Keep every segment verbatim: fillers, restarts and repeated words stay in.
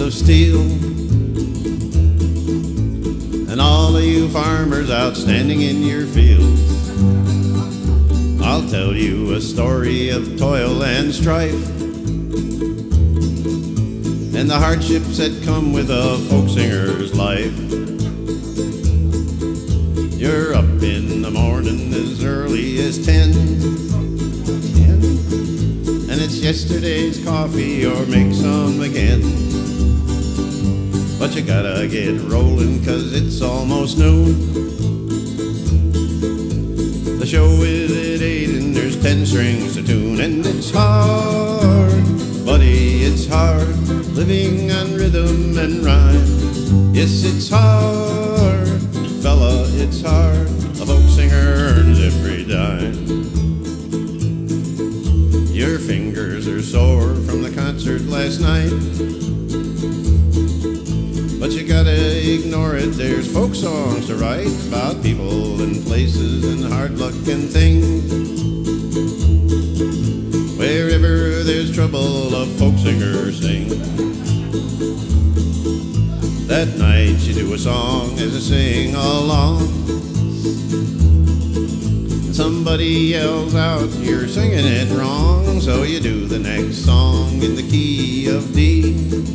of steel. And all of you farmers outstanding in your fields, I'll tell you a story of toil and strife, and the hardships that come with a folksinger's life. You're up in the morning as early as ten, ten, and it's yesterday's coffee or make some again. But you gotta get rolling 'cause it's almost noon. The show is at eight and there's ten strings to tune, and it's hard, buddy, it's hard, living on rhythm and rhyme. Yes, it's hard, fella, it's hard, a folk singer earns every dime. Your fingers are sore from the concert last night, but you gotta ignore it, there's folk songs to write about people and places and hard luck and things. Wherever there's trouble, a folk singer sings. That night you do a song as a sing along. Somebody yells out, you're singing it wrong, so you do the next song in the key of D.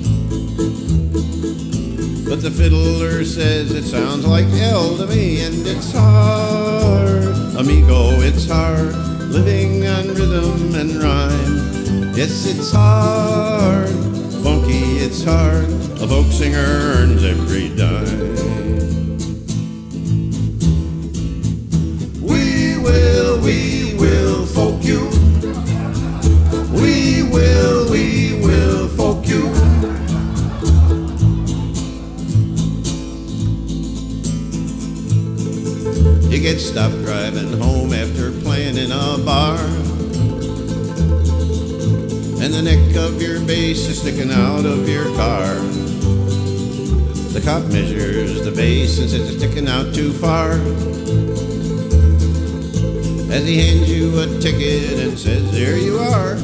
But the fiddler says it sounds like L to me, and it's hard, amigo, it's hard, living on rhythm and rhyme. Yes, it's hard, funky, it's hard, a folk singer earns every dime. We will, we will folk you. We will, we will folk you. You get stopped driving home after playing in a bar, and the neck of your bass is sticking out of your car. The cop measures the bass and says it's sticking out too far, as he hands you a ticket and says, there you are.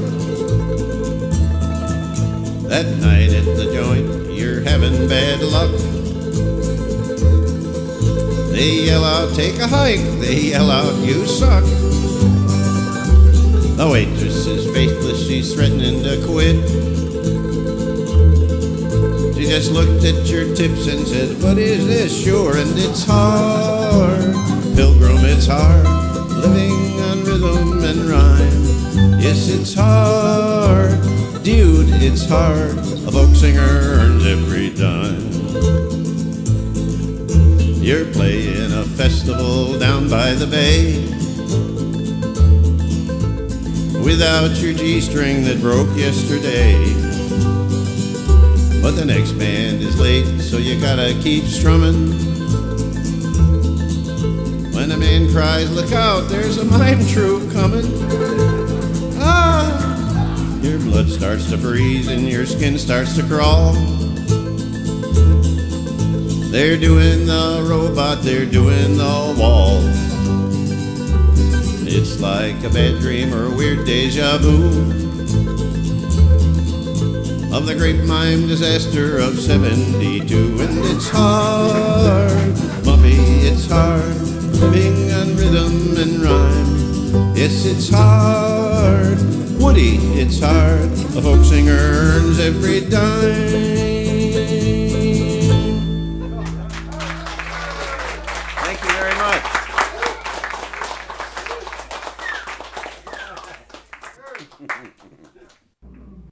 That night at the joint, you're having bad luck. They yell out, take a hike. They yell out, you suck. The waitress is faithless, she's threatening to quit. She just looked at your tips and said, what is this? Sure, and it's hard, pilgrim, it's hard, living on rhythm and rhyme. Yes, it's hard, dude, it's hard, a folk singer earns every dime. You're playing a festival down by the bay without your G-string that broke yesterday. But the next band is late, so you gotta keep strumming. When a man cries, look out, there's a mime troupe coming. Ah, your blood starts to freeze and your skin starts to crawl. They're doing the robot, they're doing the wall. It's like a bad dream or a weird deja vu of the great mime disaster of seventy-two. And it's hard, Muffy, it's hard, living on rhythm and rhyme. Yes, it's hard, Woody, it's hard, a folk singer earns every dime.